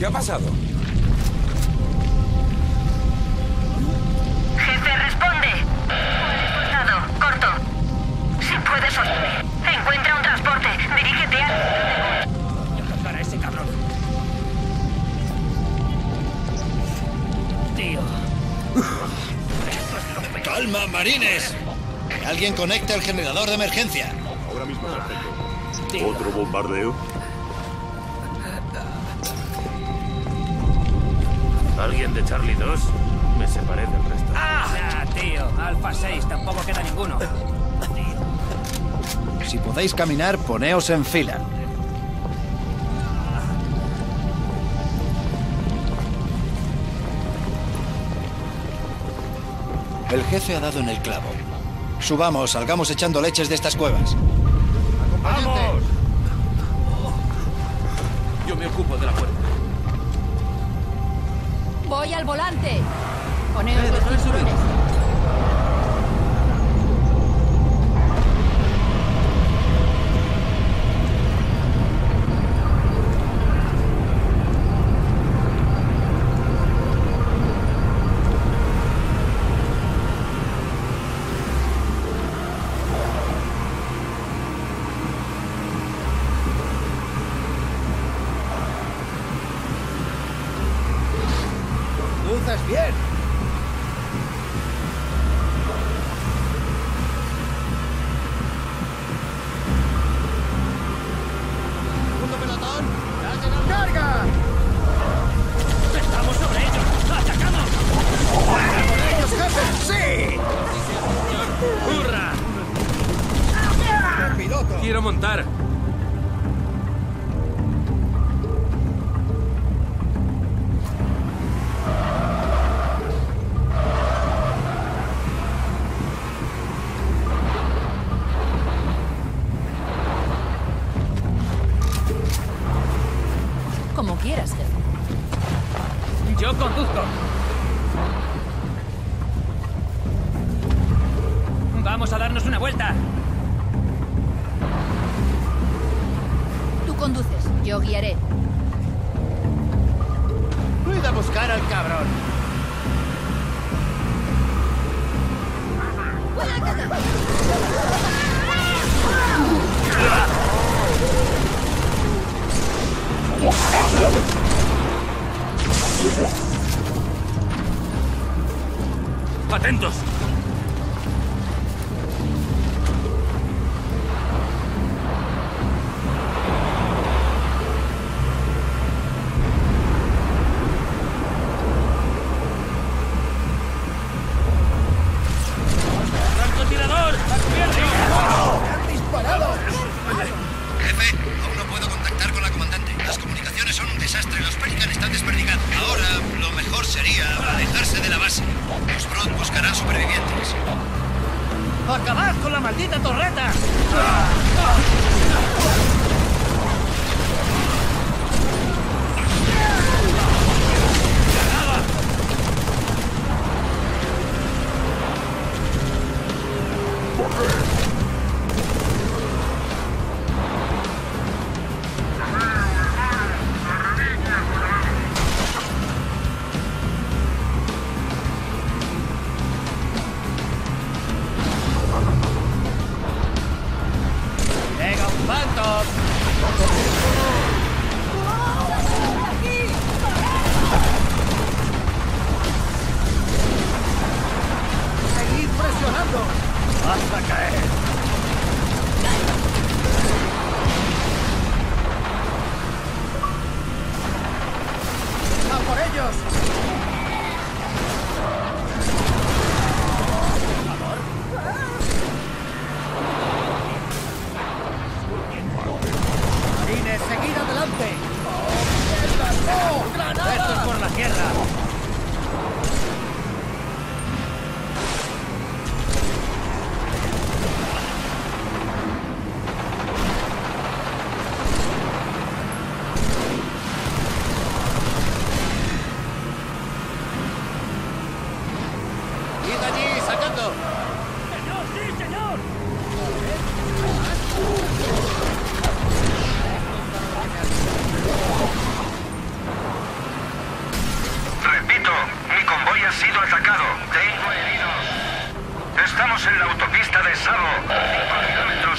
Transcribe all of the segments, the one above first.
¿Qué ha pasado? Jefe, responde. Expulsado. Corto. Si puedes, encuentra un transporte. Dirígete a... Voy a captar a ese cabrón. Tío. ¡Calma, marines! Que alguien conecte el generador de emergencia. Ahora mismo, sargento. Tío. ¿Otro bombardeo? ¿Alguien de Charlie 2? Me separé del resto. ¡Ah! Tío. Alfa 6. Tampoco queda ninguno. Si podéis caminar, poneos en fila. El jefe ha dado en el clavo. Subamos, salgamos echando leches de estas cuevas. ¡Vamos! Yo me ocupo de la puerta. Voy al volante. Poneos los cinturones. ¡Conduces bien! ¡Segundo pelotón! ¡Ya ha llegado! ¡Carga! ¡Estamos sobre ellos! ¡Atacamos! ¡Con ellos, jefe! ¡Sí! ¡Hurra! ¡El piloto! Quiero montar. Como quieras, jefe. Yo conduzco. Vamos a darnos una vuelta. Tú conduces, yo guiaré. ¡Cuida buscar al cabrón! ¡Atentos! ¡Francotirador! ¡A cubierto! ¡Me han disparado! Jefe, aún no puedo contactar con la comandante. Las comunicaciones son un desastre. Los Pelican están desperdigados. Ahora, lo mejor sería alejarse de la base. Los Brod buscarán supervivientes. ¡Acabad con la maldita torreta!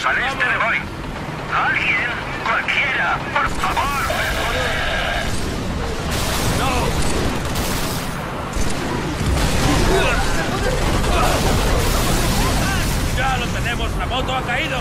Al este me voy. ¿Alguien? Cualquiera. Por favor. ¡Ya lo tenemos! ¡La moto ha caído!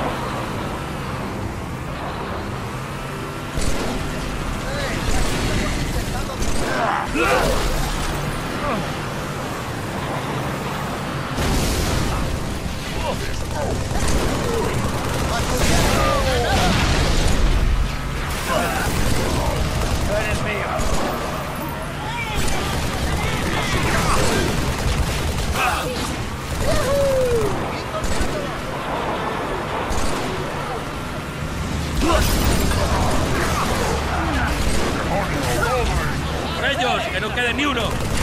¡Eres mío! ¡Por ellos! ¡Que no quede ni uno!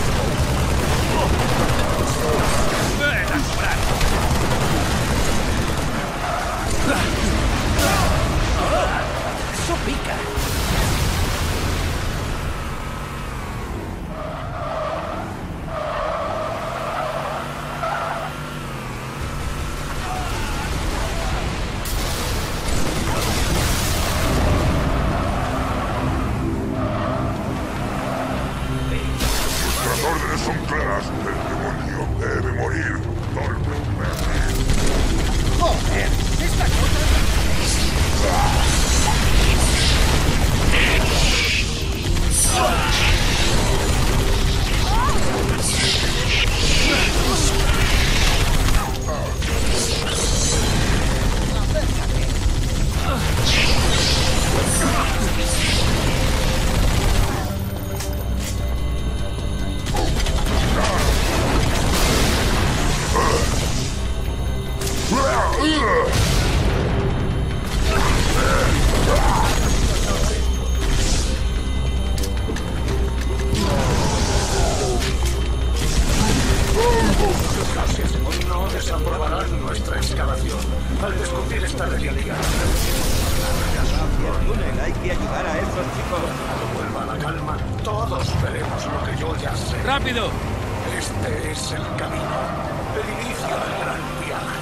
¡Ven a cobrar! ¡Eso pica! Las órdenes son claras. El demonio debe morir. ¡Joder! ¡Esta cosa! No desaprobarán nuestra excavación al descubrir esta reliquia. Hay que ayudar a esos chicos. Cuando vuelva la calma, todos veremos lo que yo ya sé. ¡Rápido! Este es el camino, el inicio del gran viaje.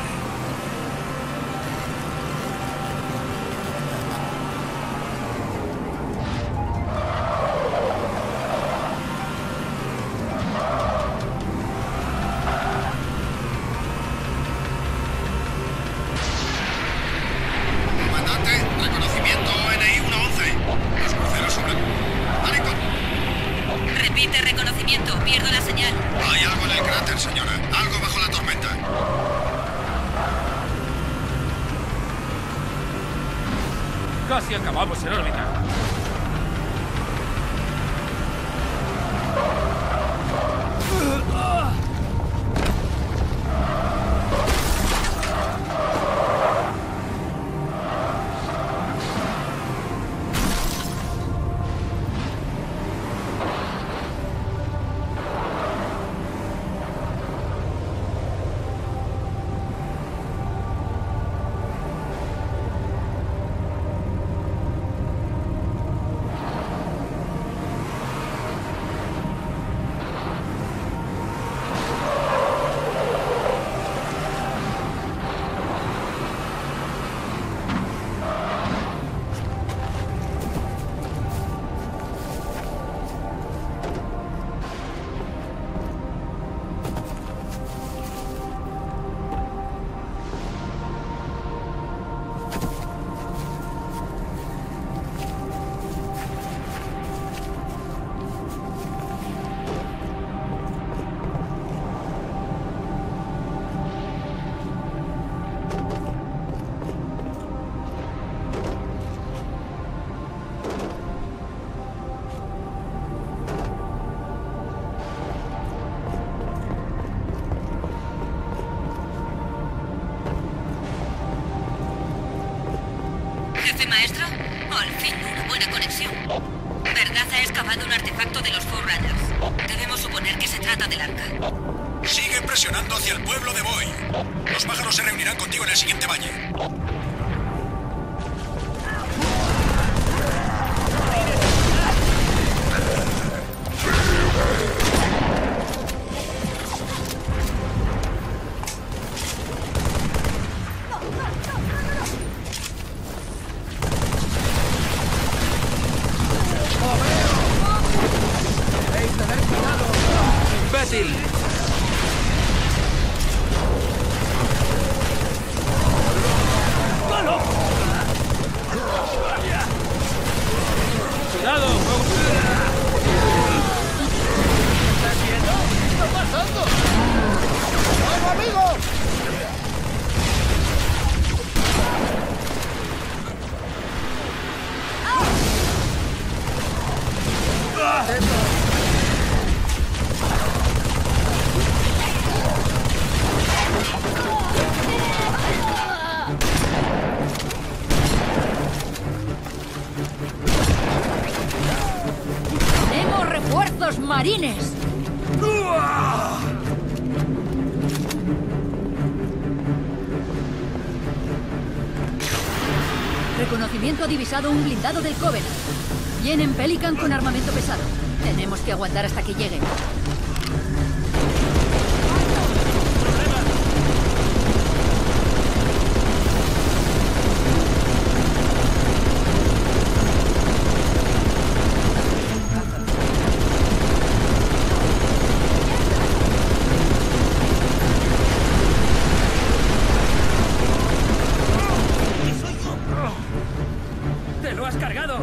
Comandante, reconocimiento NI 111. Los cruceros sobre... ¡Alicon! Repite reconocimiento. Pierdo la señal. Hay algo en el cráter, señora. Algo bajo la tormenta. Casi acabamos en órbita. Jefe maestro, al fin una buena conexión. Verdad ha excavado un artefacto de los Forerunners. Debemos suponer que se trata del arca. Sigue presionando hacia el pueblo de Boy. Los pájaros se reunirán contigo en el siguiente valle. ¡Marines! Reconocimiento ha divisado un blindado del Covenant. Vienen Pelican con armamento pesado. Tenemos que aguantar hasta que lleguen. ¡Te lo has cargado!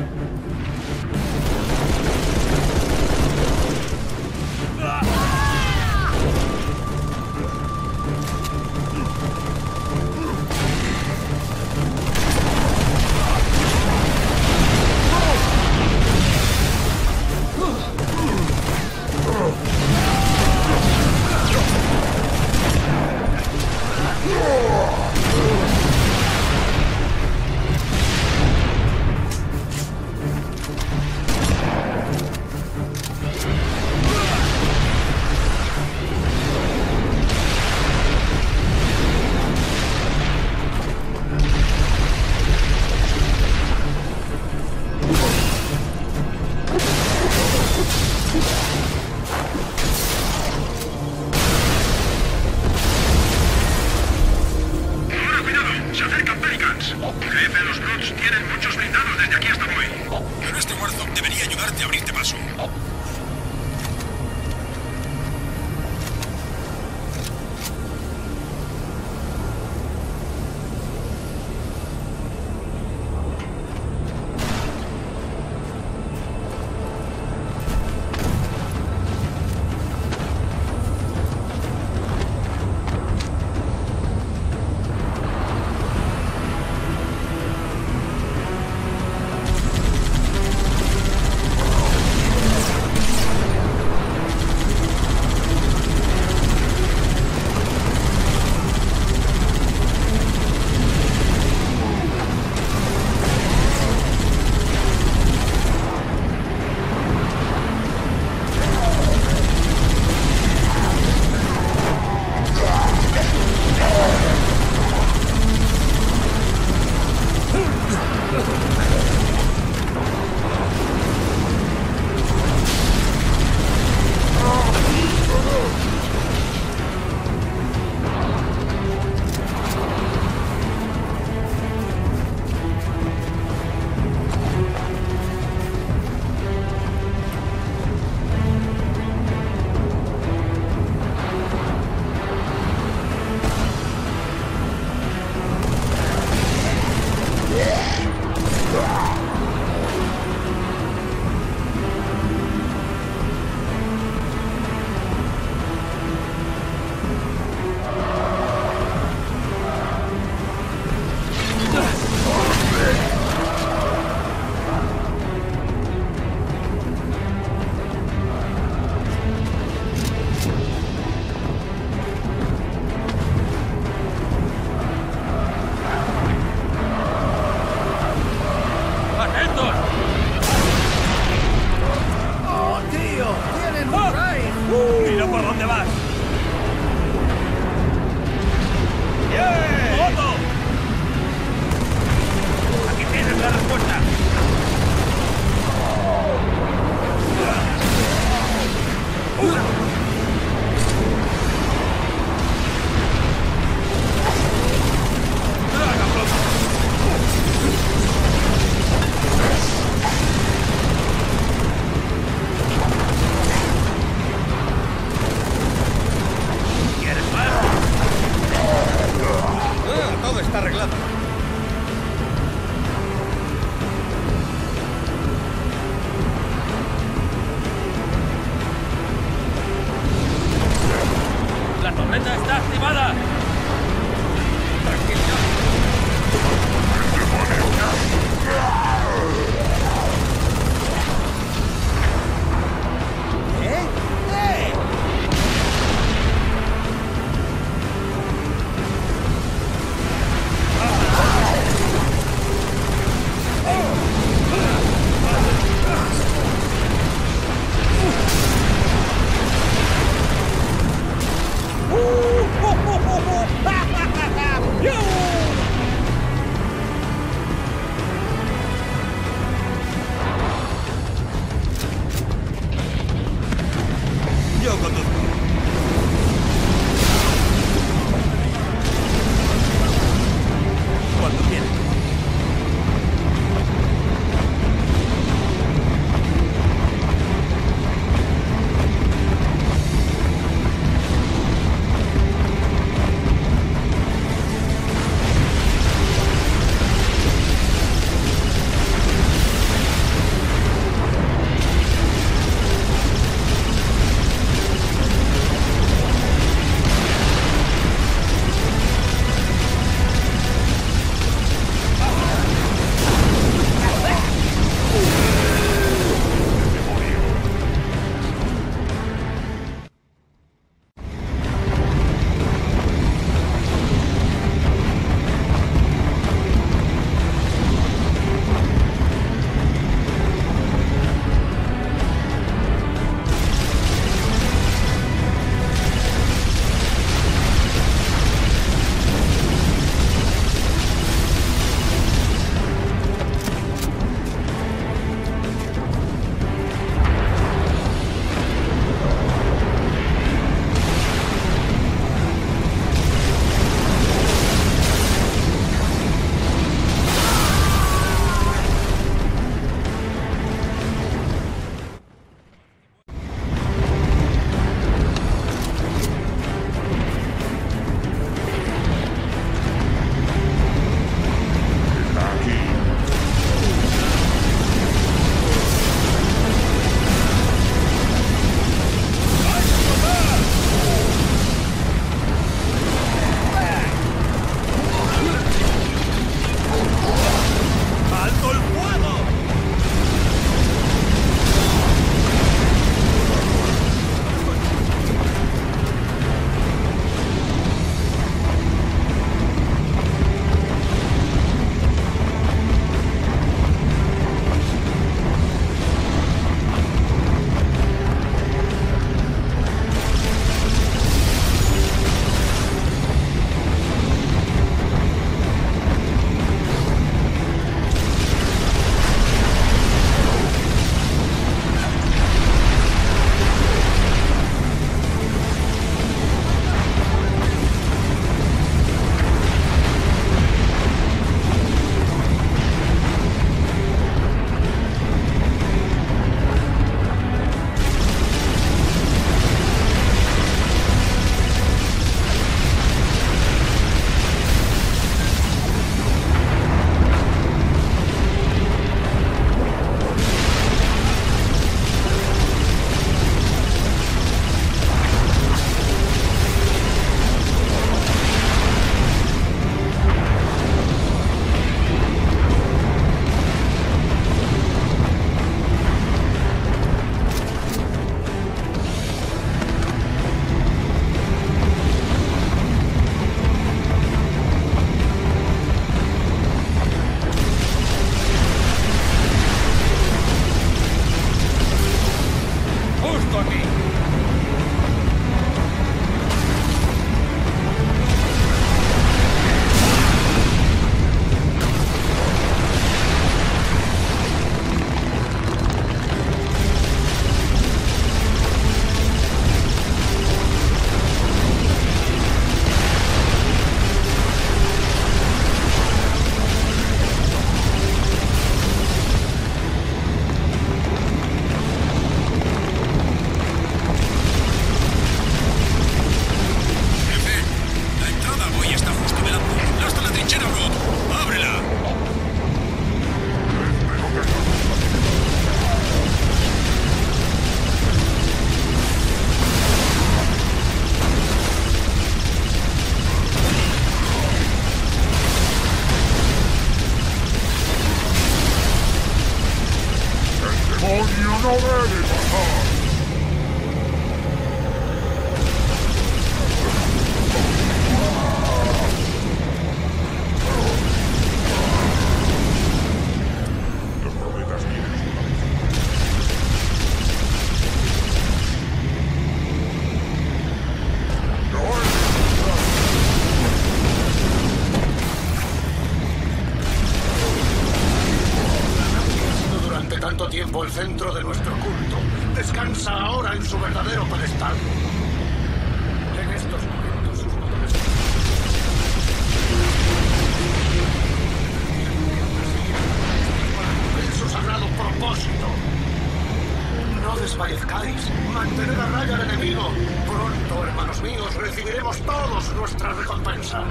no debe pasar. Los profetas tienen su cabeza. No es durante tanto tiempo el centro de nuestro culto. Descansa ahora en su verdadero pedestal. En estos momentos sus poderes en su sagrado propósito. No desfallezcáis. Mantened a raya al enemigo. Pronto, hermanos míos, recibiremos todos nuestra recompensa.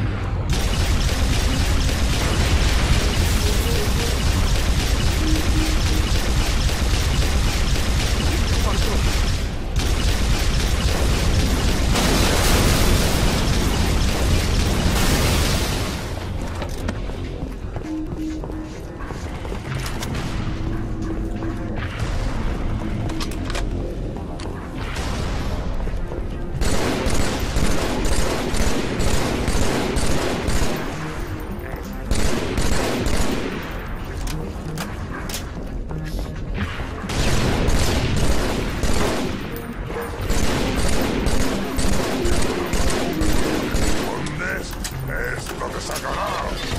Esto te sacará.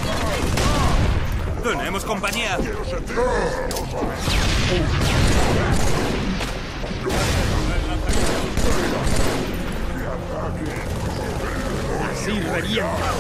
Tenemos compañía. Quiero sentir. Así revienta.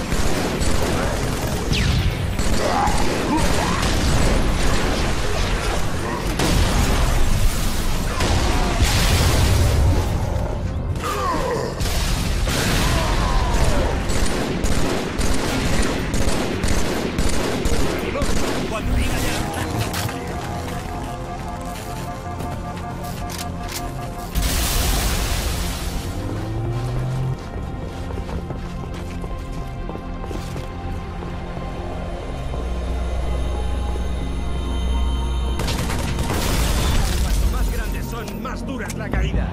Más dura es la caída.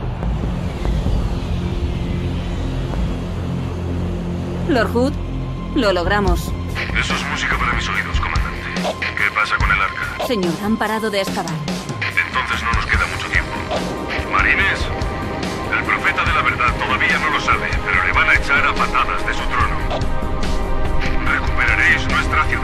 Lord Hood, lo logramos. Eso es música para mis oídos, comandante. ¿Qué pasa con el arca? Señor, han parado de excavar. Entonces no nos queda mucho tiempo. Marines, el profeta de la verdad todavía no lo sabe, pero le van a echar a patadas de su trono. Recuperaréis nuestra ciudad.